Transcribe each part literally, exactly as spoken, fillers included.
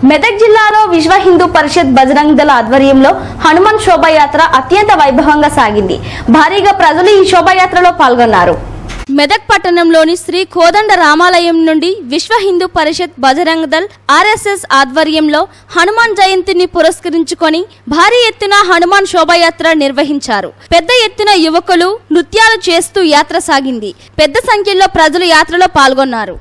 మెదక్ జిల్లాలో విశ్వ హిందూ పరిషత్ బజరంగ్ దళ ఆధ్వర్యంలో హనుమాన్ శోభాయాత్ర అత్యంత వైభవంగా సాగింది. భారీగా ప్రజలు ఈ శోభాయాత్రలో పాల్గొన్నారు. మెదక్ పట్టణంలోని శ్రీ కోదండ రామాలయం నుండి విశ్వ హిందూ పరిషత్ బజరంగ్ దళ్ ఆర్ఎస్ఎస్ ఆధ్వర్యంలో హనుమాన్ జయంతిని పురస్కరించుకొని భారీ ఎత్తున హనుమాన్ శోభాయాత్ర నిర్వహించారు. పెద్ద ఎత్తున యువకులు నృత్యాలు చేస్తూ యాత్ర సాగింది. పెద్ద సంఖ్యలో ప్రజలు యాత్రలో పాల్గొన్నారు.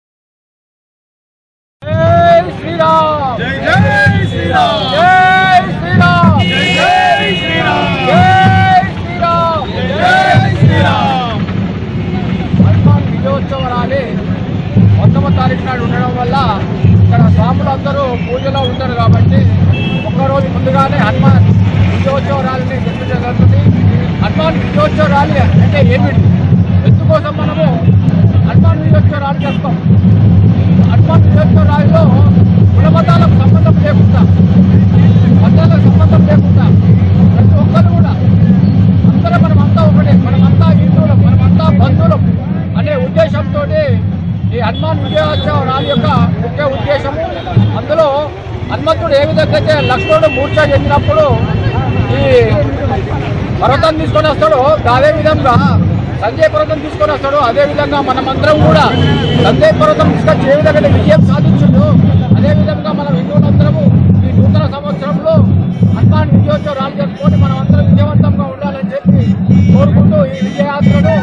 మొత్తమ తారీఖు నాడు ఉండడం వల్ల ఇక్కడ స్వాములందరూ పూజలో ఉంటారు కాబట్టి ఒక్కరోజు ముందుగానే హనుమాన్ విజయోత్సవ ర్యాలీని జరిపించగలుగుతుంది. హనుమాన్ విజయోత్సవ ర్యాలీ అంటే ఏమిటి, ఎందుకోసం మనము హనుమాన్ విజయోత్సవ ర్యాలీ చేస్తాం? హనుమాన్ విజయోత్సవ ర్యాలీలో కులమతాలకు సంబంధం లేకుండా, మతాలకు సంబంధం లేకుండా ప్రతి ఒక్కరు కూడా అందరూ మనమంతా ఒకటే, మనమంతా హిందువులం, మనమంతా బంధువులం అనే ఉద్దేశంతో ఈ హనుమాన్ విజయోత్సవ ర్యాలీ యొక్క ముఖ్య ఉద్దేశం. అందులో హనుమంతుడు ఏ విధంగా అయితే లక్ష్మణుడు మూర్ఛ చెందినప్పుడు ఈ పర్వతం తీసుకొని వస్తాడో అదేవిధంగా సంజయ్ పర్వతం తీసుకొని వస్తాడు. అదేవిధంగా మనమందరం కూడా సంజయ్ పర్వతం తీసుకొచ్చి ఏ విధంగా విజయం సాధించుండో అదేవిధంగా మనం హిందువులందరము ఈ నూతన సంవత్సరంలో హనుమాన్ విజయోత్సవ ర్యాలీ జరుపుకొని మనం అందరం విజయవంతంగా ఉండాలని చెప్పి కోరుకుంటూ ఈ విజయయాత్రను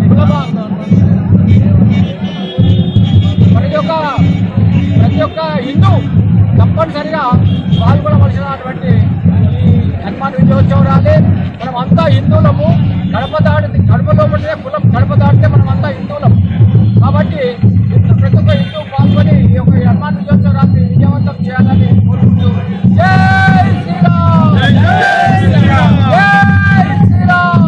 ప్రతి ఒక్క ప్రతి ఒక్క హిందూ తప్పనిసరిగా పాల్గొనవలసినటువంటి ఈ హనుమాన్ విజయోత్సవం ర్యాలీ. మనం అంతా హిందువులము. గడప దాటి గడపలో పడితే కులం, గడప దాటితే మనం అంతా హిందువులం కాబట్టి ప్రతి ఒక్క హిందూ పాల్గొని ఈ యొక్క హనుమాన్ విజయోత్సవ ర్యాలీ విజయవంతం చేయాలని కోరుకుంటూ జై శ్రీరామ్, జై శ్రీరామ్, జై శ్రీరామ్,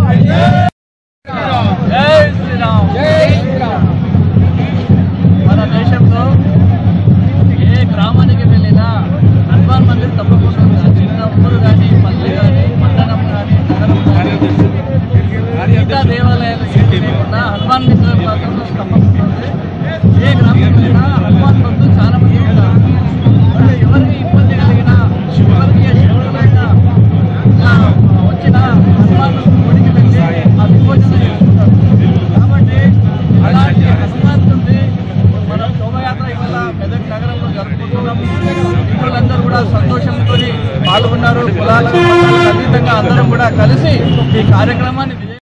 జై శ్రీరామ్, జై శ్రీరామ్. మన దేశంలో ఏ గ్రామానికి వెళ్ళినా హనుమాన్ మందిర్ తప్పకుండా చిన్న ఊరు కానీ పల్లె కానీ మండలం కానీ నగరం కానీ మిగతా దేవాలయాలు లేకుండా హనుమాన్ మందిరం మాత్రం తప్పకుండా ఉంది. ఏ గ్రామానికి వెళ్ళినా హనుమాన్ భక్తులు చాలా మంది ఉంటారు. అంటే ఎవరికి ఇబ్బంది కలిగినా, ఎవరికి శివుడైనా వచ్చిన హనుమాన్ గుడికి వెళ్ళి ఆ విమోచన చేసుకుంటారు. కాబట్టి అలాంటి హనుమంతుడిని మనం శోభయాత్ర ఇవాళ మెదక్ నగరంలో జరుపుకుంటున్నాం. హిందువులందరూ కూడా సంతోషంతో పాల్గొన్నారు. కులాలకు అతీతంగా అందరం కూడా కలిసి ఈ కార్యక్రమాన్ని